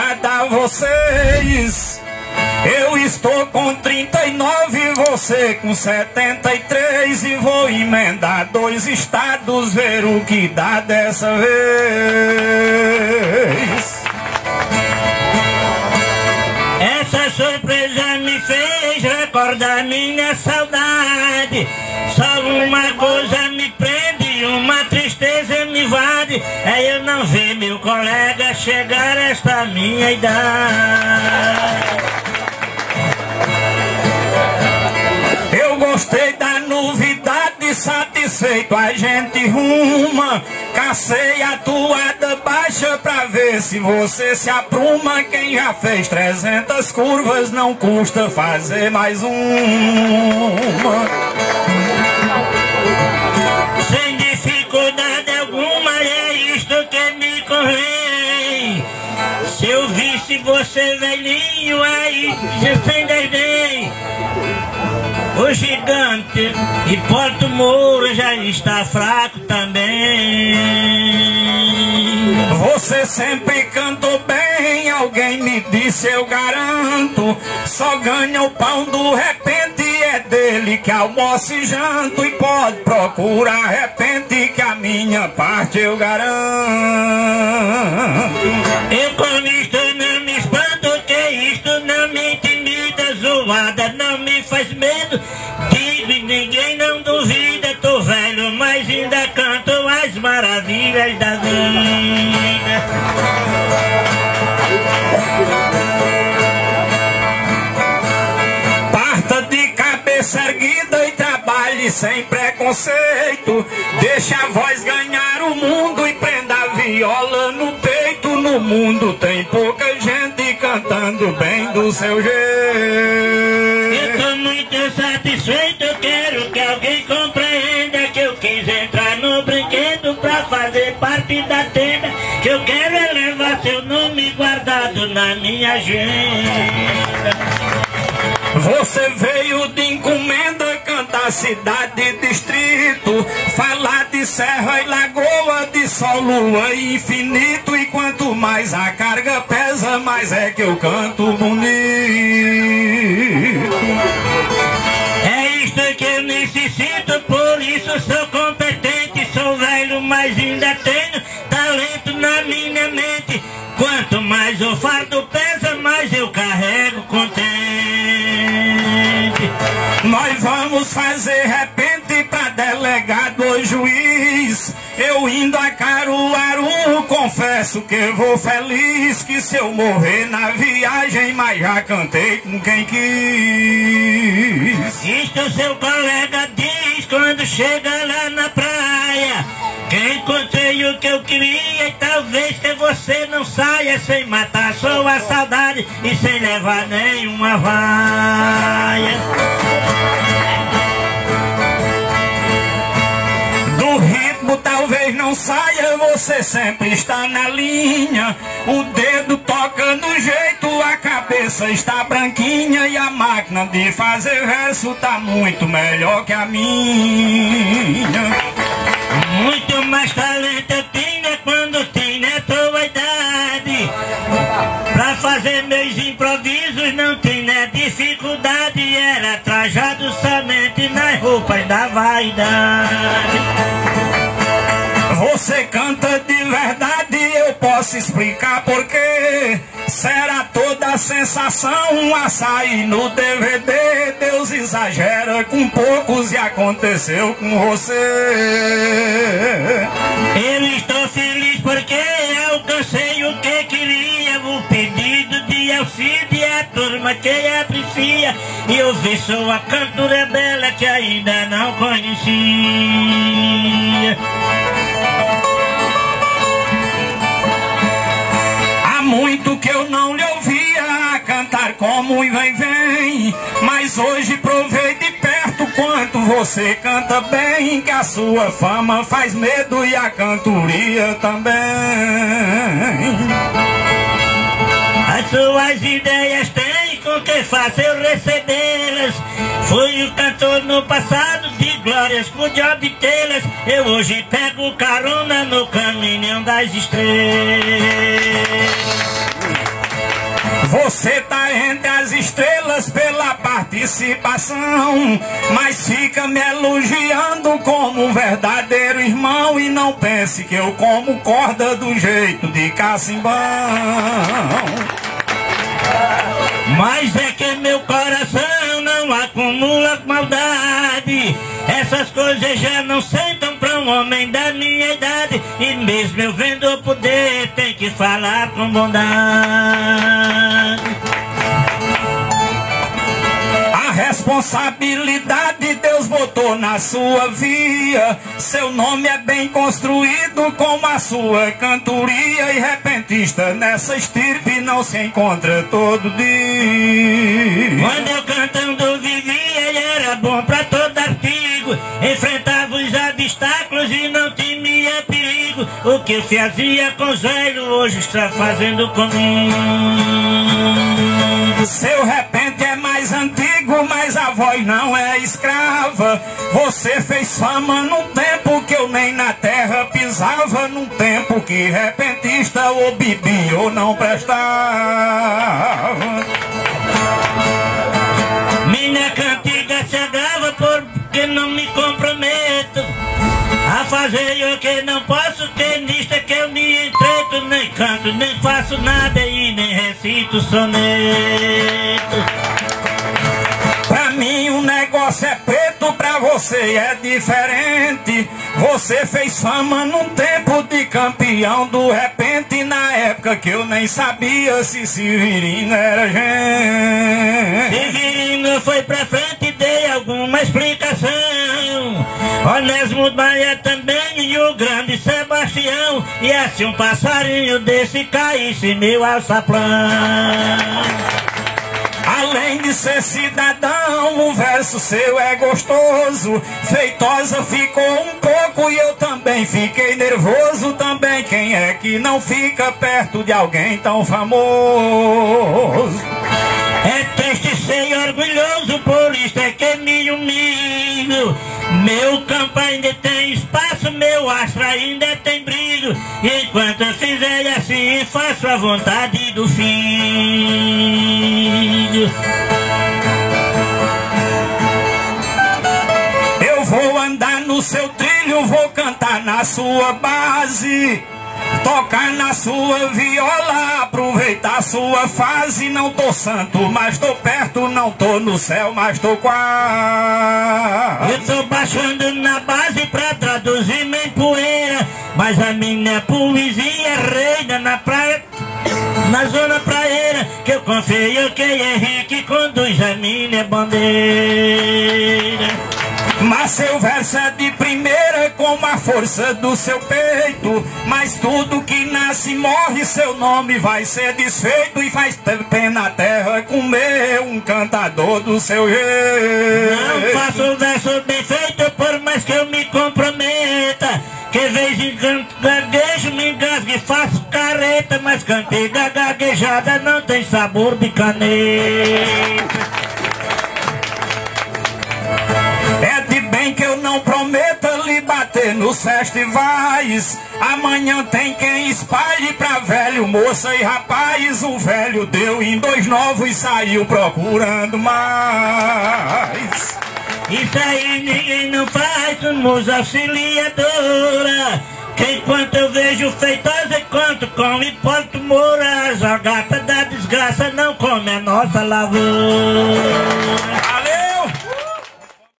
agradar vocês. Eu estou com 39, você com 73 e vou emendar 2 estados, ver o que dá dessa vez. Essa surpresa me fez recordar minha saudade. Só uma coisa me prende, uma tristeza me invade, é eu não ver meu colega chegar a esta minha idade. Eu gostei da novidade, satisfeito a gente ruma. Cacei a toada baixa pra ver se você se apruma. Quem já fez 300 curvas não custa fazer mais uma. Sem dificuldade alguma, é isto que me convém. Se eu visse você velhinho aí, sem desdém, o gigante Hipólito Moura já está fraco também. Você sempre cantou bem, alguém me disse, eu garanto. Só ganha o pão do repente, é dele que almoço e janto. E pode procurar repente, que a minha parte eu garanto. Eu com isto não me espanto, que isto não me intimida. Zoada não me faz medo, digo e ninguém não duvida. Tô velho, mas ainda canto as maravilhas da vida. Parta de cabeça erguida e trabalhe sem preconceito. Deixa a voz ganhar o mundo e prenda a viola no peito. No mundo tem pouca gente cantando bem do seu jeito. Eu tô muito satisfeito, eu quero que alguém compreenda que eu quis entrar no brinquedo pra fazer parte da tenda. Que eu quero é levar seu nome guardado na minha agenda. Você veio de encomenda cantar cidade e distrito, falar de serra e lagoa, de sol, lua e infinito. E quanto mais a carga pesa, mais é que eu canto bonito. É isto que eu necessito, por isso sou competente. Sou velho, mas ainda tenho talento na minha mente. Quanto mais o fardo pesa, mais eu carrego contente. Nós vamos fazer repente pra delegado ou juiz. Eu indo a Caruaru, confesso que vou feliz. Que se eu morrer na viagem, mas já cantei com quem quis. Isto seu colega diz quando chega lá na praia, que encontrei o que eu queria e talvez que você não saia sem matar sua saudade e sem levar nenhuma vaia. Do ritmo talvez não saia, você sempre está na linha. O dedo toca no jeito, a cabeça está branquinha. E a máquina de fazer verso tá muito melhor que a minha. Muito mais talento eu tinha quando tinha tua idade. Pra fazer meus improvisos não tinha dificuldade. Era trajado somente nas roupas da vaidade. Você canta de verdade, eu posso explicar porquê. Será toda a sensação a sair no DVD. Deus exagera com poucos e aconteceu com você. Eu estou feliz porque alcancei o que queria. O pedido de auxílio a turma que aprecia. E eu vi sua cantora bela que ainda não conhecia. Há muito que eu não lhe ouvia cantar como um vem-vem, mas hoje provei de perto quanto você canta bem. Que a sua fama faz medo e a cantoria também. As suas ideias têm com que faça eu recebê-las. Fui o cantor no passado de glórias, pude obtê-las. Eu hoje pego carona no caminhão das estrelas. Você tá entre as estrelas pela participação, mas fica me elogiando como um verdadeiro irmão. E não pense que eu como corda do jeito de cacimbão. Mas é que meu coração não acumula maldade. Essas coisas já não sentam pra um homem da minha idade. E mesmo eu vendo o poder, tem que falar com bondade. A responsabilidade Deus botou na sua via. Seu nome é bem construído como a sua cantoria. E repentista nessa estirpe não se encontra todo dia. Quando eu cantando vivia, ele era bom pra todo artigo. Enfrentava os obstáculos e não temia perigo. O que fazia com os velhos, hoje está fazendo comigo. Seu repente é mais antigo, mas a voz não é escrava. Você fez fama num tempo que eu nem na terra pisava. Num tempo que repentista ou bebia ou não prestava. Minha cantiga se agrava porque não me comprometo a fazer o que não posso, que nisto é que eu me entreto. Nem canto, nem faço nada e nem recito soneto. Pra mim o negócio é preto, pra você é diferente. Você fez fama num tempo de campeão do repente, na época que eu nem sabia se Severino era gente. Severino foi pra frente e dei alguma explicação. Onésimo Maia também e o grande Sebastião. E assim um passarinho desse caísse meu alçapão. Além de ser cidadão, o verso seu é gostoso. Feitosa ficou um pouco e eu também fiquei nervoso. Também quem é que não fica perto de alguém tão famoso? É triste ser orgulhoso, por isso é que me humilho. Meu campo ainda tem espaço, meu astro ainda tem brilho. E enquanto eu fizer assim, faço a vontade do filho. Eu vou andar no seu trilho, vou cantar na sua base, tocar na sua viola, aproveitar sua fase. Não tô santo, mas tô perto, não tô no céu, mas tô quase. Eu tô baixando na base pra traduzir em poeira, mas a minha poesia reina na praia, na zona praieira, que eu confio que Henrique conduz a minha bandeira. Mas seu verso é de primeira, como a força do seu peito. Mas tudo que nasce morre, seu nome vai ser desfeito. E faz pena a terra comer um cantador do seu jeito. Não faço verso bem feito, por mais que eu me comprometa. Que vez em quando gaguejo, me engasgo e faço careta. Mas cantiga gaguejada não tem sabor de caneta. É de bem que eu não prometa lhe bater nos festivais. Amanhã tem quem espalhe pra velho, moça e rapaz. O velho deu em 2 novos e saiu procurando mais. Isso aí ninguém não faz, somos auxiliadora. Que enquanto eu vejo Feitosa e conto com Hipólito Moura, a gata da desgraça não come a nossa lavoura.